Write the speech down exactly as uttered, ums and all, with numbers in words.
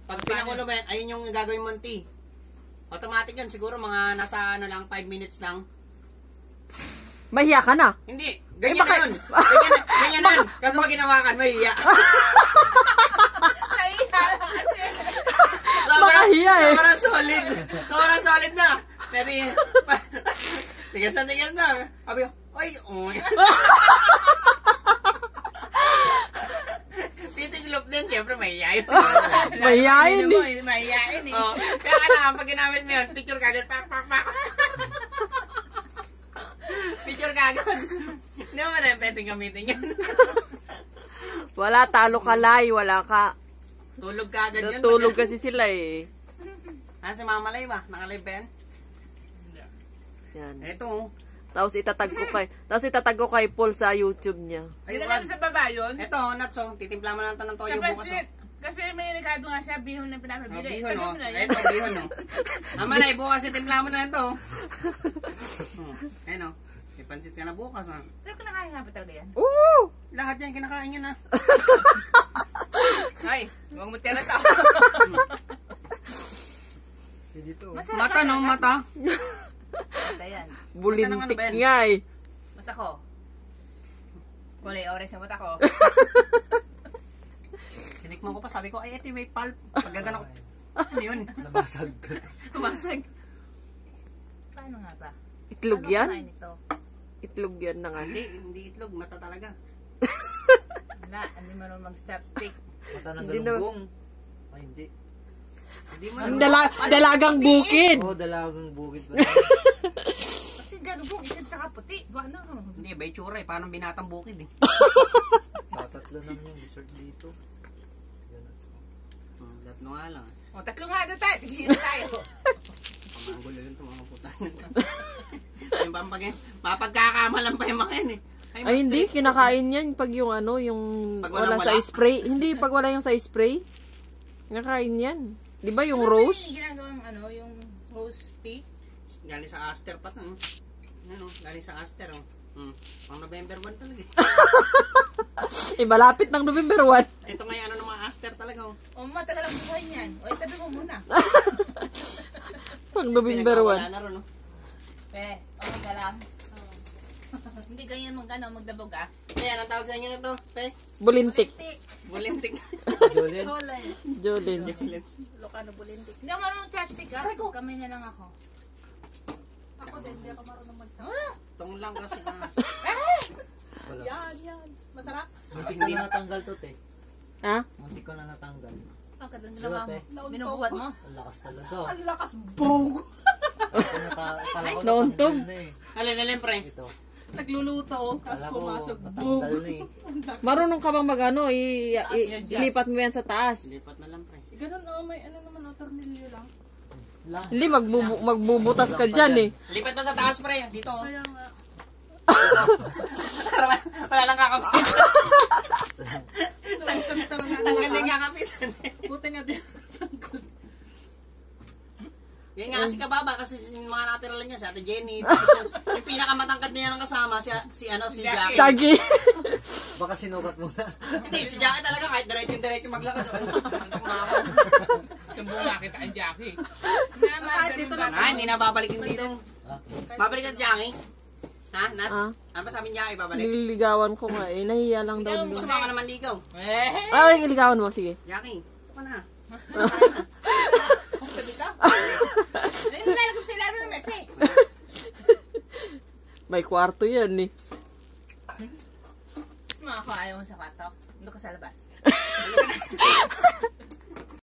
Pag pinakulo mo yan, ayun yung gagawin mo, T. Automatic yan. Siguro mga nasa ano lang, five minutes lang. Mahiya ka na. Hindi. Ganyan na yun. Ganyan na, ganyan na yun. Kaso pag ginawakan, mahiya. Nahiya kasi. Makahiya eh. Sobrang solid. Sobrang solid na. Pero tigas na, tigas na. Sabi ko, oy, oy. Titiglop din, siyempre mahiya yun. Mahiya yun eh. Mahiya yun eh. Oh, kaya kailangan pag ginamit mo yun, picture kagad, pak, pak, pak. Picture kagad. Hindi mo na pwedeng gamitin yan. Wala, talo ka, Lay. Wala ka. Tulog kagad yun. Natulog kasi sila eh. Ah, si Mama Lay ba? Nakalive ba yan? Yan. Ito. Tapos itatag ko kay, tapos itatag ko kay Paul sa YouTube niya. Ayun, Nilagay mo sa baba yun? ito, nuts oh. Titimpla mo lang ito ng toyo Sa bukas. pasit. Kasi may Ricardo nga siya, bihon na Oh, pinapabili. bihon Sabi oh. mo na yan. Ito, bihon oh. Mama Lay, bukas itimpla mo na ito. Oh, ayun oh. May pansit ka na bukas ah. Pero kinakain nga ba talaga yan? Oo! Lahat yan, kinakain yan ah. Ay, huwag mo tira sa Mata no, mata. Mata yan. Bulintik Ben? nga eh. Mata ko. Kulay orange ang mata ko. Tinikman ko pa, sabi ko, ay, ito may pulp. Pagkagano ko, ano yun? Nabasag. Nabasag. Paano nga ba? Itlog Ano yan? kumain ito? Itlog yan na nga. Hindi, hindi itlog, mata talaga. Wala, hindi marunong mag-chopstick. Mata ng Hindi na- galunggong. Ay, hindi. Hindi mo Ang dala, dalagang bukid. Oo, oh, dalagang bukid pa. Kasi galubong, isip sa kaputi. Ba, ano? Hindi, ba itsura eh, parang binatang bukid eh. Tatatlo naman yung dessert dito. Yan at saka. Hmm, tatlo nga lang. O, tatlo nga doon tayo. Tigil na tayo. Pamanggulo yun ito mga puta. Yung pampag mapagkakamalan pa yung mga yan eh. Ay hindi, kinakain yan pag yung ano, yung Pag wala walang sa wala? spray. Hindi, pag wala yung sa spray. Kinakain yan. Di ba yung Ano ba rose? yung ginagawang ano, yung rose tea? Galing sa Aster pa to. Ano, galing sa Aster oh. Hmm. Pang November one talaga eh. Eh, malapit ng November one. Ito nga yung ano ng mga Aster talaga oh. O, matagal ang buhay niyan. O, itabi mo muna. Pang November one. Pinagwawala na ron oh. Pe, okay ka lang. Hindi ganyan mag, ano, magdabog ah. Ayan, ang tawag sa inyo nito, pe. Bulintik. Bulintik. Julian. Holay. Jolene. Lokano bulintik. Hindi ako marunong chopstick ah. Kamay na lang ako. Ako din, hindi ako marunong mag-chopstick. Tong lang kasi ah. Wala. Yan, yan. Masarap. Muntik ko na natanggal to, te. Ha? Muntik ko na natanggal. Bakit ang Diba, ginawa mo? pe? Binubuhat mo? Ang lakas talaga. Ang lakas bong! Ako nata- akala ko Nauntog. natanggal na eh. Alin, alin, pre. Ito. Nagluluto oh. Akala ko natanggal na eh. Marunong ka bang magano, i, i, ilipat mo yan sa taas. Lipat na lang, pre. Ganun oh, may ano naman oh, tornilyo lang. Lang. Hindi, magbubu, magbubutas ka dyan eh. Lipat pa sa taas, pre. Dito oh. Kaya nga. Wala lang kakapit. Tanggal Tanggalin kakapitan. Buti nga din. Yan nga kasi kababa kasi yung mga nakatira niya si Ate Jenny. Tapos yung, yung pinakamatangkad niya ng kasama si, si ano si Jackie. Chagi. Baka sinukat mo na. Hindi, si Jackie talaga kahit diretso-diretso maglakad. Sumbong nakita ang Jackie. Kahit dito lang. Ah, hindi na babalikin dito. Babalik ka si Jackie? Ha? Nuts? Ah. Ano ba sabi niya? Ibabalik? Nililigawan ko nga eh. Nahiya lang daw. Gusto doon. mo ka naman ligaw. Eh! Ay, nililigawan mo. Sige. Jackie, ito ka na. Punta dito? Ayun, nilalagay sa ilalim ng mesa eh. May kwarto yan eh. Gusto mo ako ayaw mo sa kwarto? Doon ka sa labas.